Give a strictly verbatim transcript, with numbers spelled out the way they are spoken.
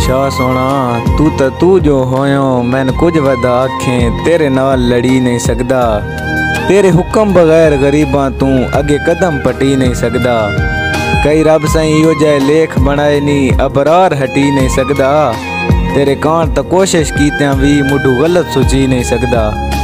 शाह सोना तू तो तू जो होयो मैन कुछ वध आखें तेरे नाल लड़ी नहीं सकदा। तेरे हुक्म बगैर गरीबां तू अगे कदम पटी नहीं सकदा। कई रब साईं इहो जै लेख बनाए नी अबरार हटी नहीं सकदा। तेरे कान तो कोशिश कीतियां भी मुढू गलत सुझी नहीं सकदा।